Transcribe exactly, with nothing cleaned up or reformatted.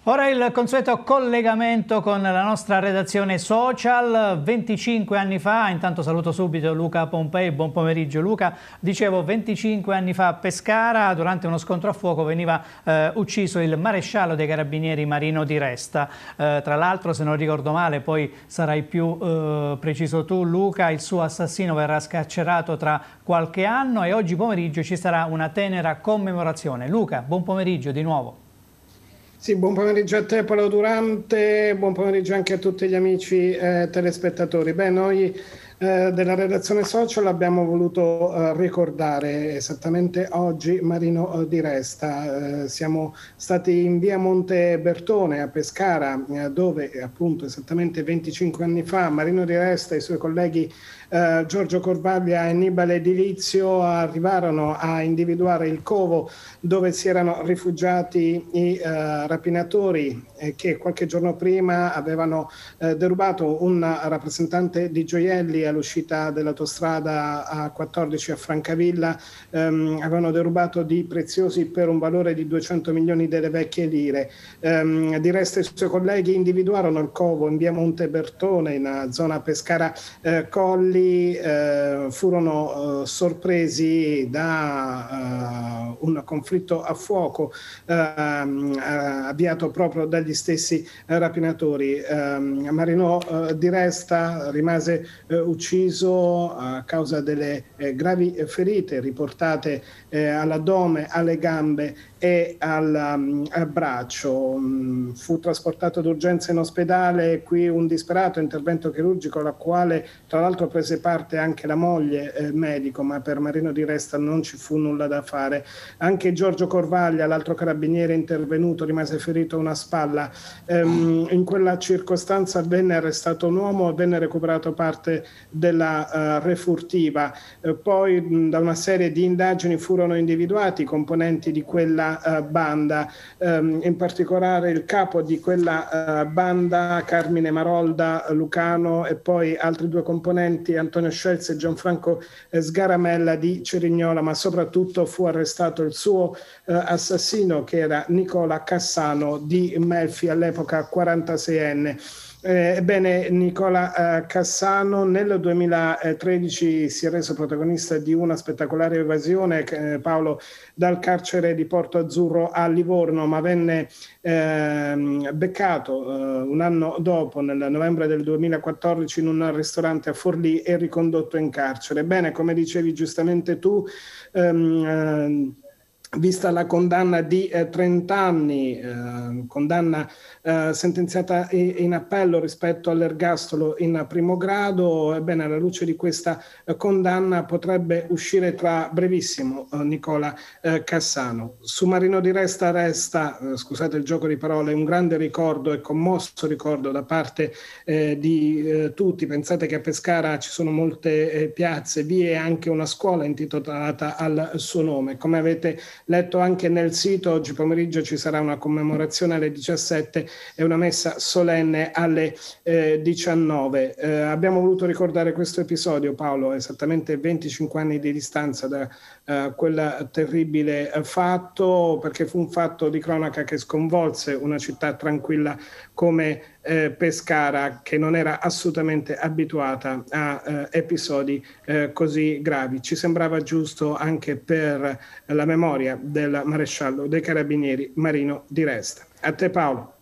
Ora il consueto collegamento con la nostra redazione social. venticinque anni fa, intanto saluto subito Luca Pompei, buon pomeriggio Luca. Dicevo, venticinque anni fa a Pescara, durante uno scontro a fuoco, veniva eh, ucciso il maresciallo dei carabinieri Marino Di Resta. Eh, tra l'altro, se non ricordo male, poi sarai più eh, preciso tu Luca, il suo assassino verrà scarcerato tra qualche anno e oggi pomeriggio ci sarà una tenera commemorazione. Luca, buon pomeriggio di nuovo. Sì, buon pomeriggio a te Paolo Durante, buon pomeriggio anche a tutti gli amici eh, telespettatori. Beh, noi eh, della redazione social abbiamo voluto eh, ricordare esattamente oggi Marino Di Resta. Eh, siamo stati in via Monte Bertone a Pescara, eh, dove appunto esattamente venticinque anni fa Marino Di Resta e i suoi colleghi eh, Giorgio Corvaglia e Annibale Edilizio arrivarono a individuare il covo dove si erano rifugiati i eh, rapinatori eh, che qualche giorno prima avevano eh, derubato un rappresentante di gioielli all'uscita dell'autostrada A quattordici a Francavilla, ehm, avevano derubato di preziosi per un valore di duecento milioni delle vecchie lire. Ehm, Di Resta e i suoi colleghi individuarono il covo in via Monte Bertone, in zona Pescara eh, Colli, eh, furono eh, sorpresi da uh, un conflitto a fuoco eh, avviato proprio dagli stessi eh, rapinatori. Eh, Marino eh, Di Resta rimase eh, ucciso a causa delle eh, gravi ferite riportate eh, all'addome, alle gambe e al, um, al braccio. Um, fu trasportato d'urgenza in ospedale, qui un disperato intervento chirurgico alla quale tra l'altro prese parte anche la moglie eh, medico, ma per Marino Di Resta non ci fu nulla da fare. Anche Giorgio Corvaglia, l'altro carabiniere intervenuto, rimase ferito a una spalla. Um, in quella circostanza venne arrestato un uomo e venne recuperato parte della uh, refurtiva. Uh, poi mh, da una serie di indagini furono individuati i componenti di quella Uh, banda, um, in particolare il capo di quella uh, banda, Carmine Marolda Lucano, e poi altri due componenti, Antonio Scelzi e Gianfranco Sgaramella di Cerignola, ma soprattutto fu arrestato il suo uh, assassino, che era Nicola Cassano di Melfi, all'epoca quarantaseienne. Ebbene, Nicola eh, Cassano nel duemilatredici si è reso protagonista di una spettacolare evasione, eh, Paolo, dal carcere di Porto Azzurro a Livorno, ma venne eh, beccato eh, un anno dopo, nel novembre del duemilaquattordici, in un ristorante a Forlì e ricondotto in carcere. Bene, come dicevi giustamente tu, ehm, eh, vista la condanna di eh, trenta anni, eh, condanna eh, sentenziata in appello rispetto all'ergastolo in primo grado, ebbene alla luce di questa eh, condanna potrebbe uscire tra brevissimo eh, Nicola eh, Cassano. Su Marino Di Resta resta, eh, scusate il gioco di parole, un grande ricordo e commosso ricordo da parte eh, di eh, tutti. Pensate che a Pescara ci sono molte eh, piazze, vie e anche una scuola intitolata al suo nome. Come avete letto anche nel sito, oggi pomeriggio ci sarà una commemorazione alle diciassette e una messa solenne alle eh, diciannove. Eh, abbiamo voluto ricordare questo episodio, Paolo, esattamente venticinque anni di distanza da eh, quel terribile fatto, perché fu un fatto di cronaca che sconvolse una città tranquilla come eh, Pescara, che non era assolutamente abituata a eh, episodi eh, così gravi. Ci sembrava giusto anche per la memoria del maresciallo dei carabinieri Marino Di Resta. A te Paolo.